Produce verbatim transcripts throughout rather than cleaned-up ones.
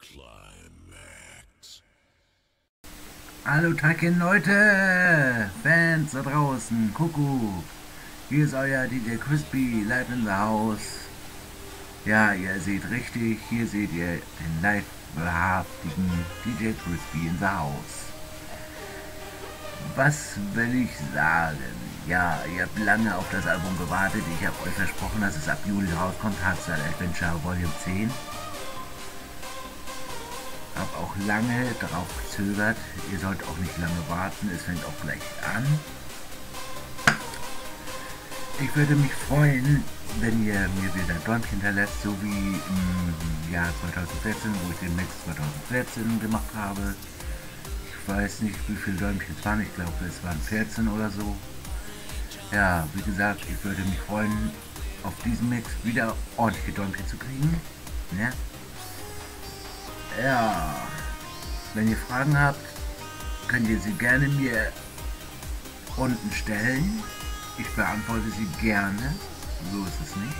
Climax. Hallo Tagchen Leute, Fans da draußen, Kuckuck. Hier ist euer D J Crispy, live in the house. Ja, ihr seht richtig, hier seht ihr den live behaftigen D J Crispy in the house. Was will ich sagen? Ja, ihr habt lange auf das Album gewartet. Ich habe euch versprochen, dass es ab Juli rauskommt, Hardstyle Adventure Volume zehn. Hab auch lange darauf gezögert. Ihr sollt auch nicht lange warten, es fängt auch gleich an. Ich würde mich freuen, wenn ihr mir wieder Däumchen hinterlässt, so wie im Jahr zweitausendvierzehn, wo ich den Mix zweitausendvierzehn gemacht habe. Ich weiß nicht, wie viele Däumchen es waren, ich glaube es waren vierzehn oder so. Ja, wie gesagt, ich würde mich freuen, auf diesem Mix wieder ordentliche Däumchen zu kriegen. Ne? Ja, wenn ihr Fragen habt, könnt ihr sie gerne mir unten stellen. Ich beantworte sie gerne, so ist es nicht.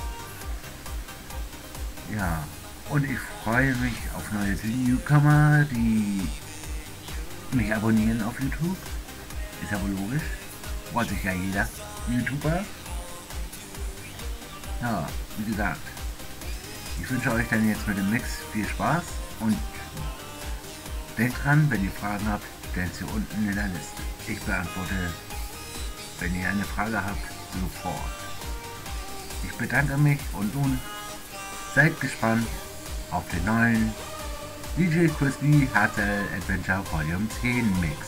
Ja, und ich freue mich auf neue Newcomer, die mich abonnieren auf YouTube. Ist ja wohl logisch. Freut sich ja jeder YouTuber. Ja, wie gesagt, ich wünsche euch dann jetzt mit dem Mix viel Spaß und denkt dran, wenn ihr Fragen habt, stellt sie unten in der Liste. Ich beantworte, wenn ihr eine Frage habt, sofort. Ich bedanke mich und nun seid gespannt auf den neuen D J Crispy Hardstyle Adventure Volume zehn Mix.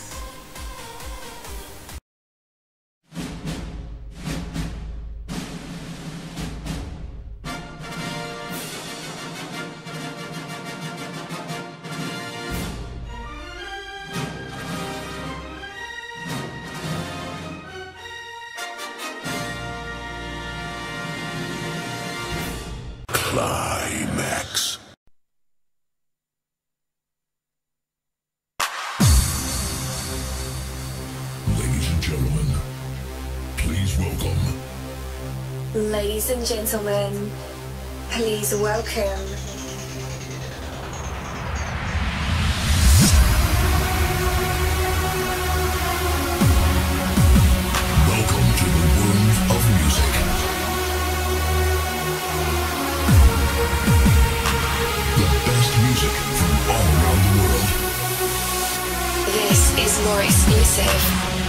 Climax. Ladies and gentlemen, please welcome. Ladies and gentlemen, please welcome. Welcome to the world of music. The best music from all around the world. This is more exclusive.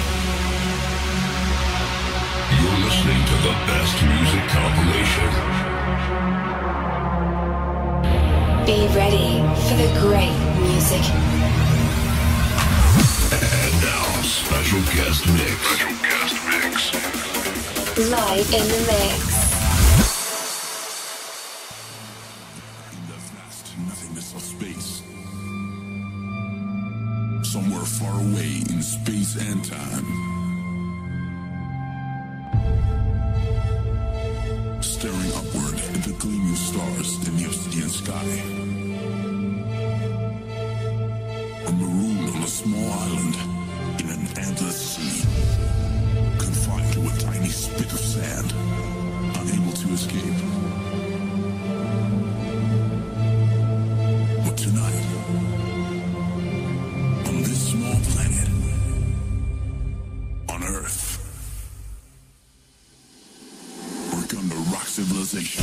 You're listening to the best music compilation. Be ready for the great music. And now, special guest mix. Special guest mix. Live in the mix. In the vast nothingness of space. Somewhere far away in space and time. Staring upward at the gleaming stars in the obsidian sky. A maroon on a small island in an endless sea. Confined to a tiny spit of sand. Unable to escape. But tonight, on this small planet, on Earth, we're gonna rock civilization.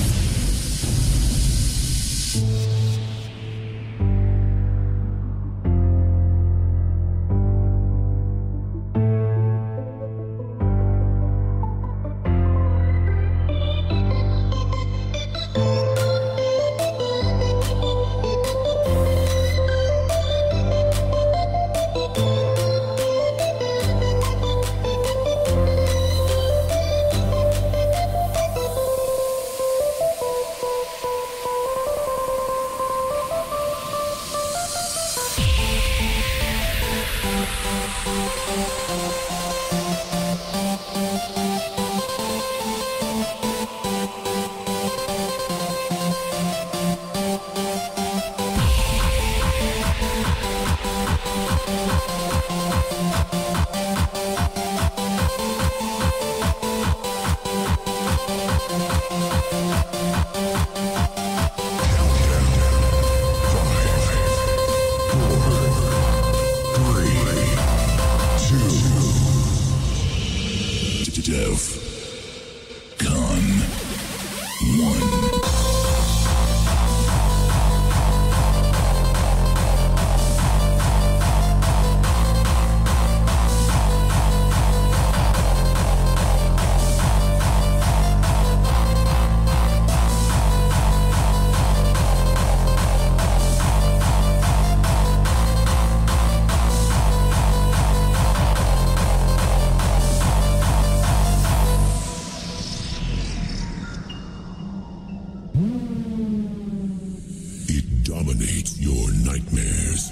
activates your nightmares.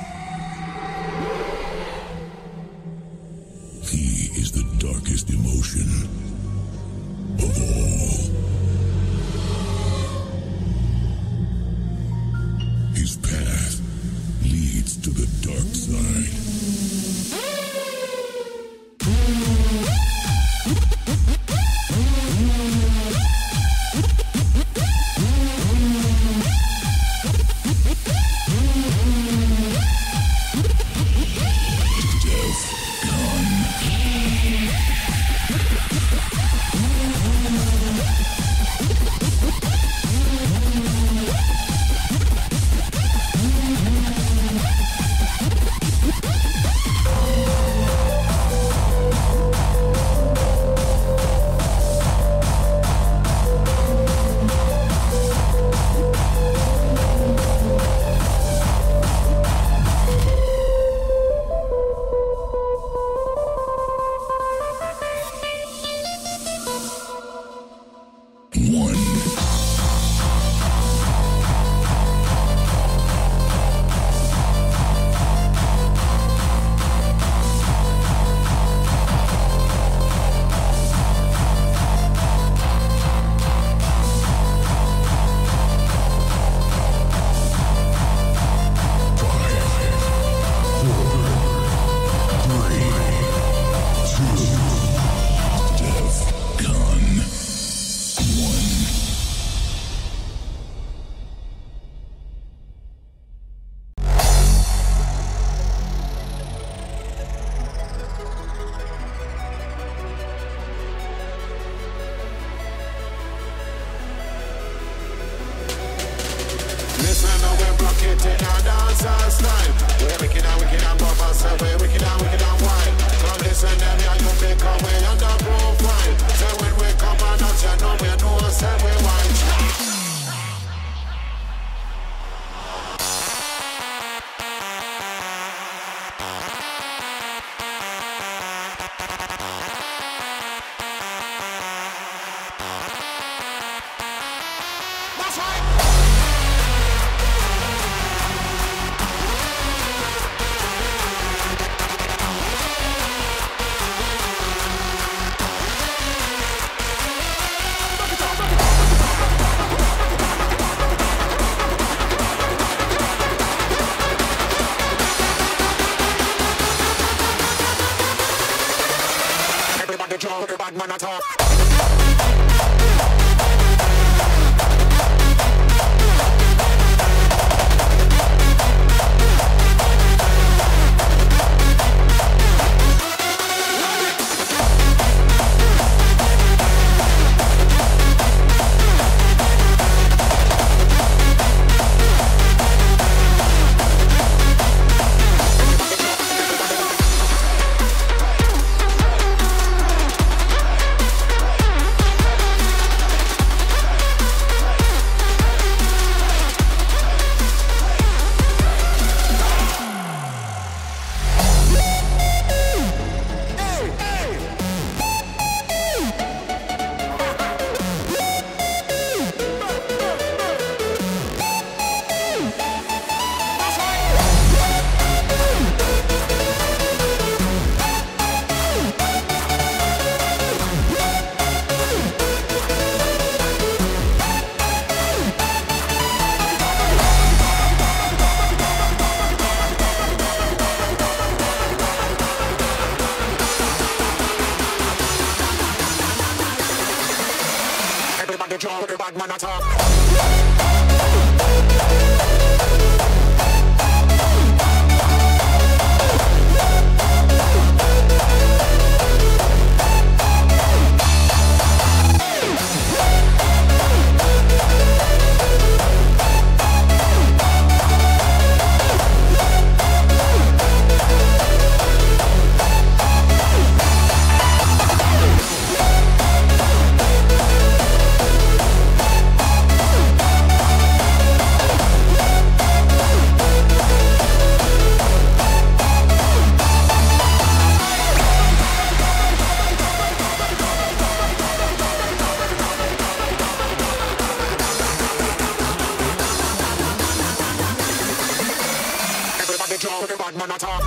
He is the darkest emotion of all. His path leads to the dark side. jaw, the bad man attack.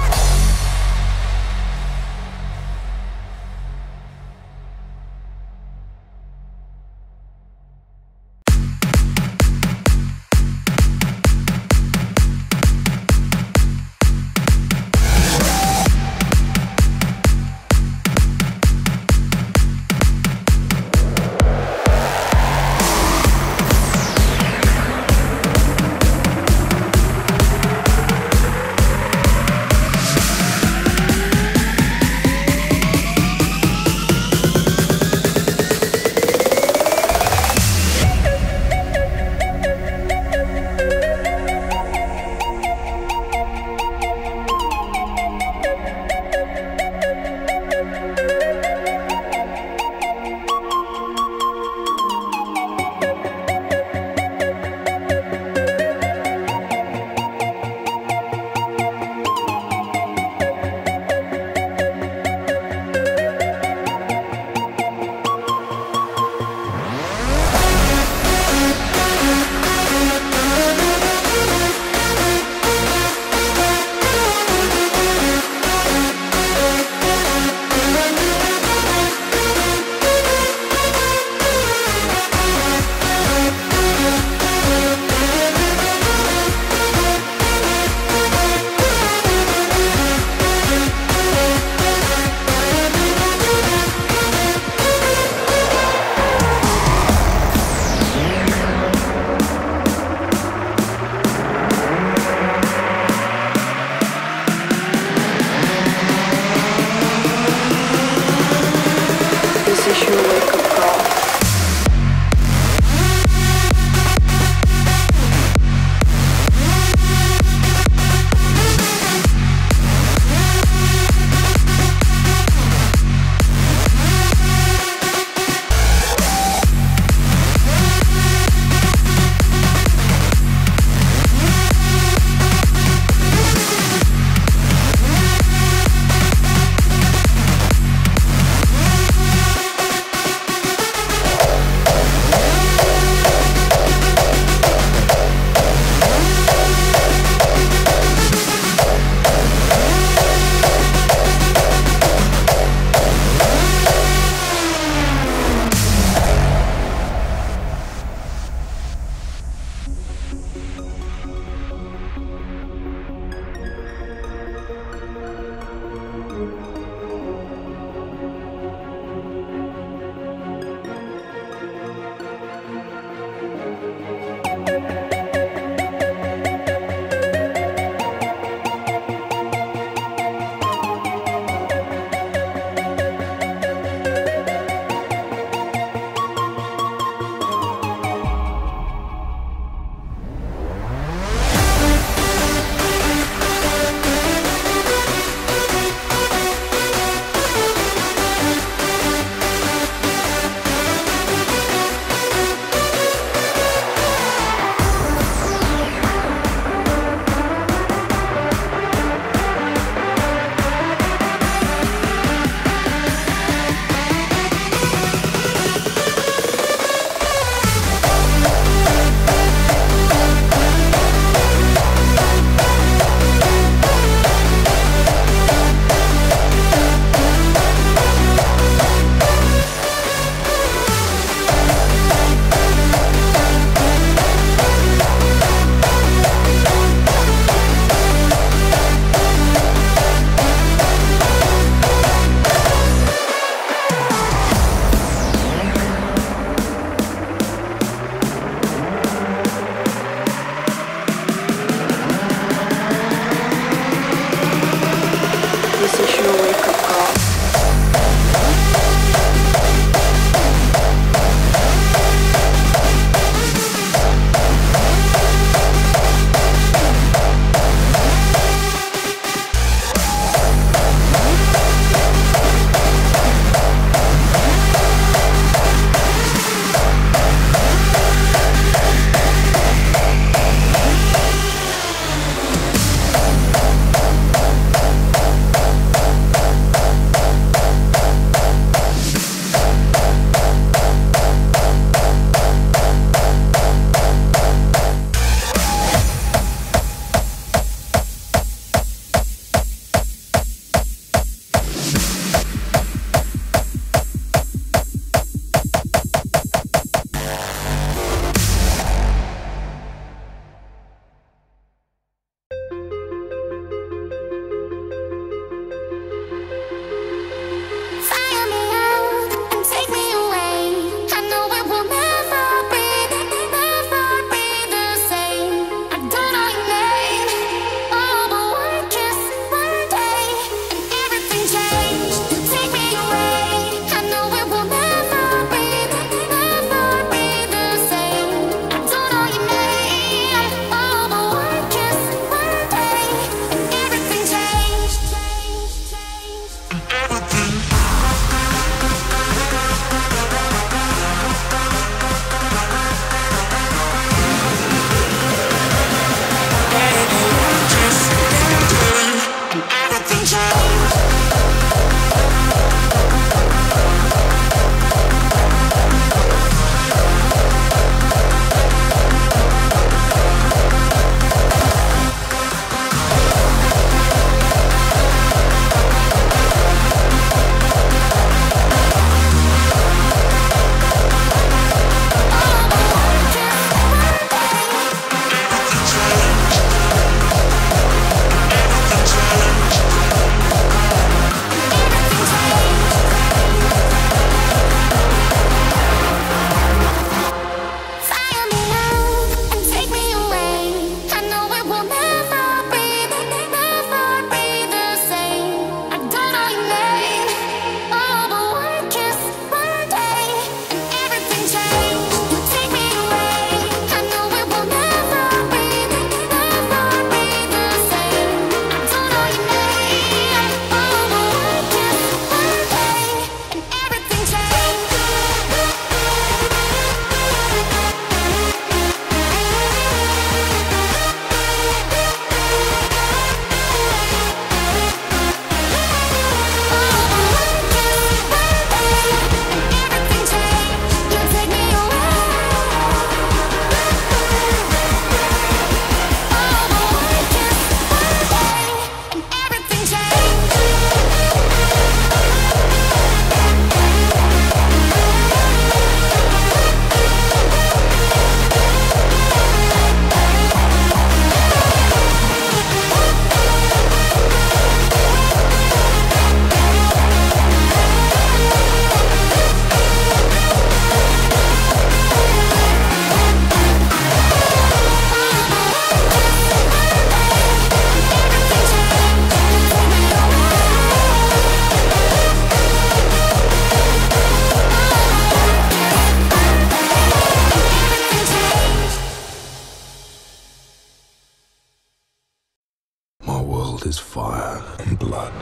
world is fire and blood.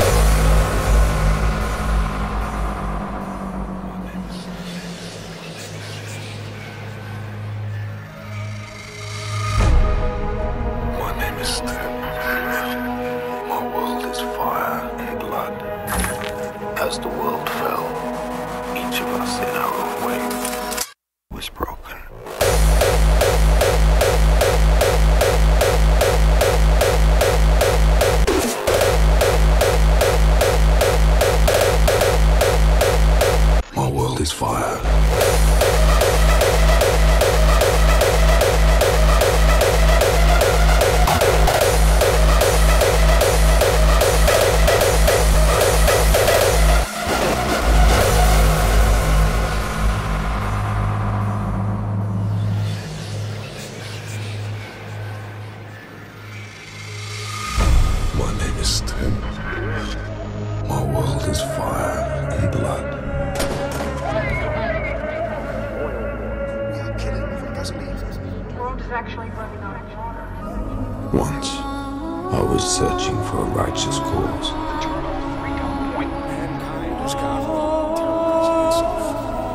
My name is Tim. My world is fire and blood. As the world fell, each of us in our own way was broken. My world is fire. My name is Tim. My world is fire and blood. We are killing for gasoline. The world is actually running out of water. Once, I was searching for a righteous cause. Mankind is careful, terrorizing itself.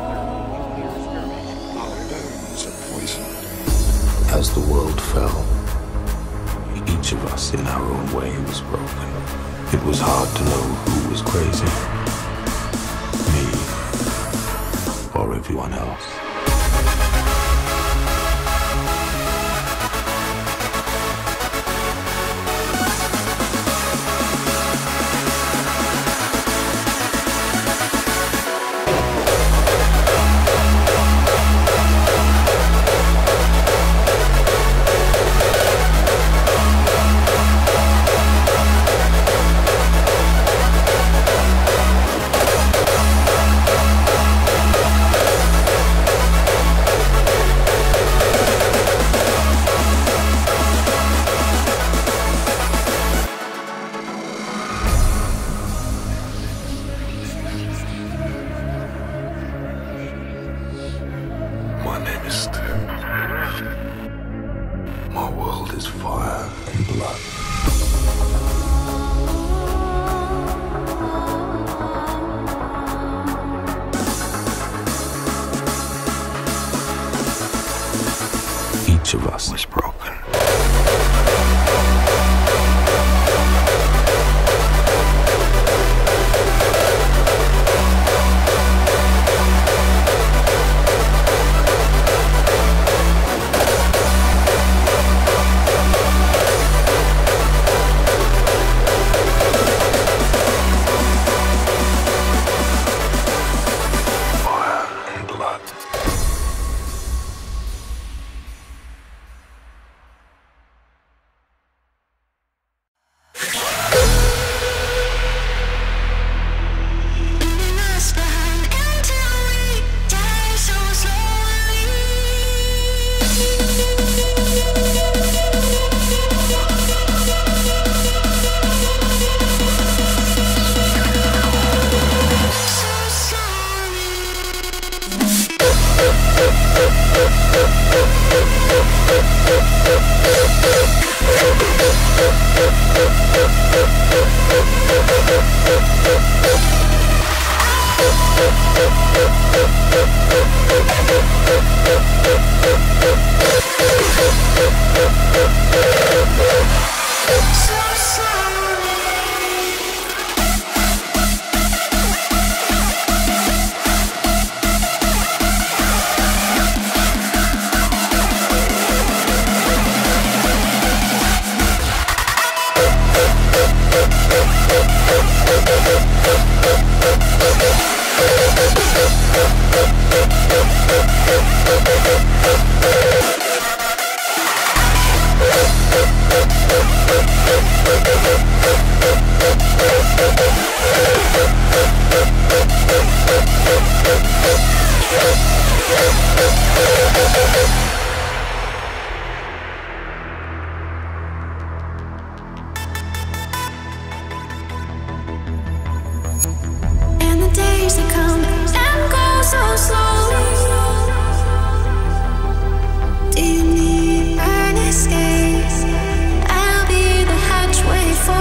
Our bones are poisoned. As the world fell, each of us in our own way was broken. It was hard to know who was crazy, me or everyone else. My name is Tim. My world is fire and blood. Each of us was broken. Fire and blood. Do you need an escape? I'll be the hatchway for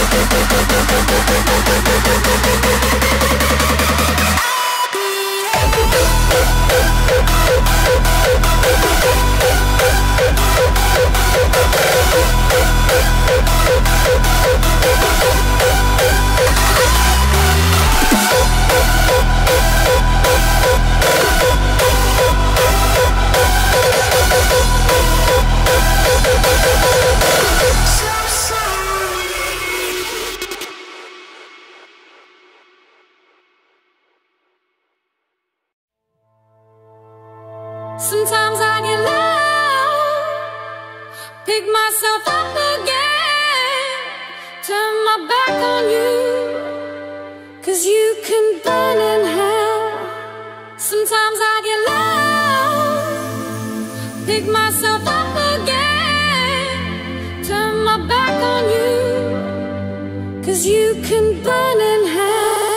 Sometimes I get low, pick myself up again, turn my back on you, 'cause you can burn in hell. Sometimes I get low, pick myself up again, turn my back on you, 'cause you can burn in hell.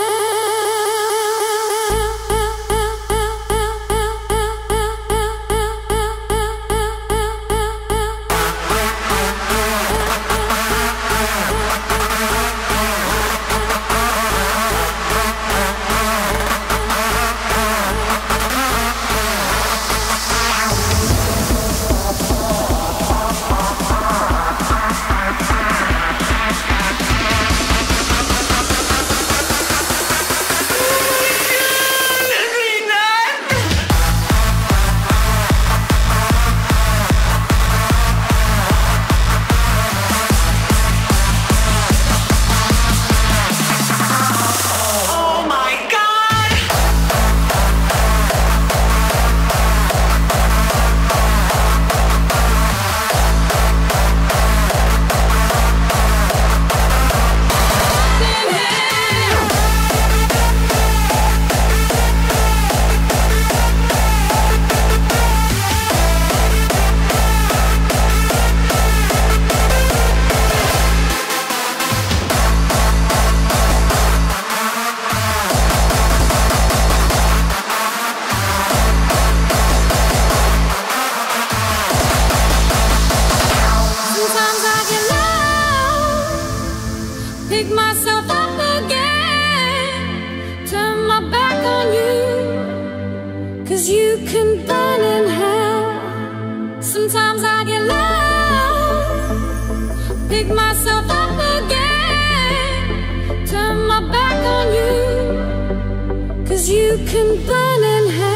Pick myself up again, turn my back on you, 'cause you can burn in hell. Sometimes I get low, pick myself up again, turn my back on you, 'cause you can burn in hell.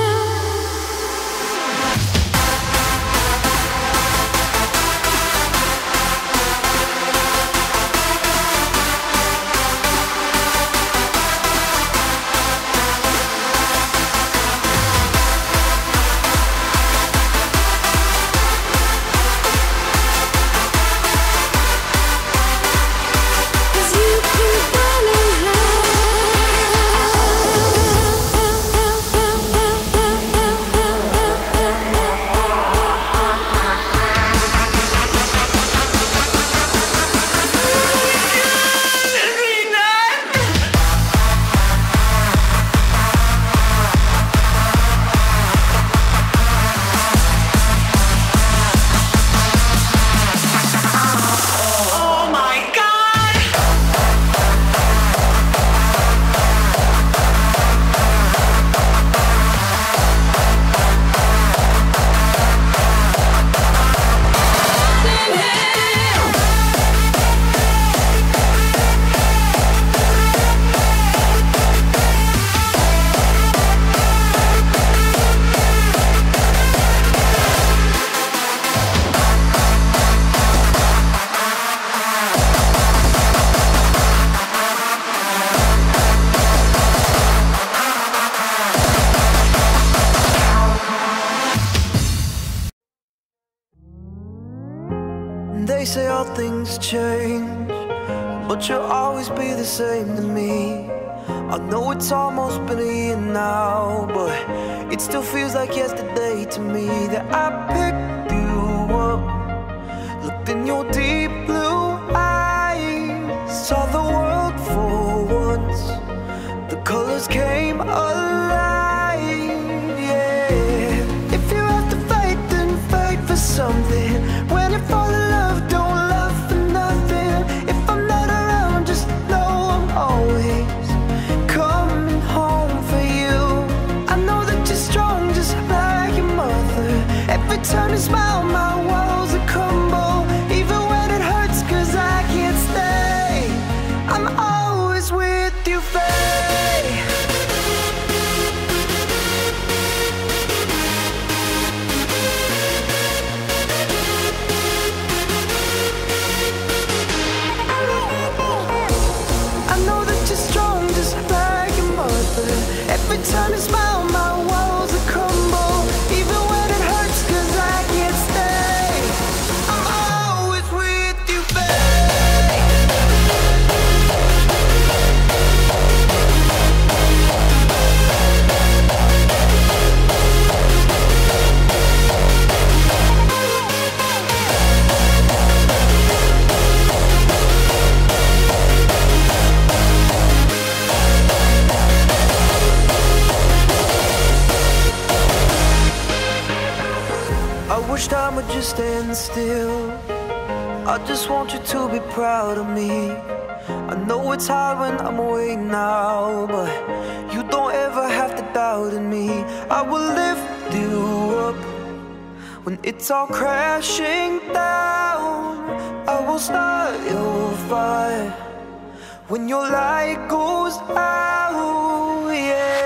They say all things change, but you'll always be the same to me. I know it's almost been a year now, but it still feels like yesterday to me that I picked you up, looked in your deep blue eyes, saw the world for once, the colors came alive, yeah. If you have to fight, then fight for something. When you fall in love, don't love for nothing. If I'm not around, just smile, my walls are crumble. Even when it hurts, cause I can't stay. I'm always with you, Faye. I know that you're strong, just like your mother. Every time you smile, my walls are crumble. Even when it hurts, cause I can't stay. I'm always with you, babe. I wish time would just stand still. I just want you to be proud of me. I know it's hard when I'm away now, but you don't ever have to doubt in me. I will lift you up when it's all crashing down. I will start your fire when your light goes out, yeah.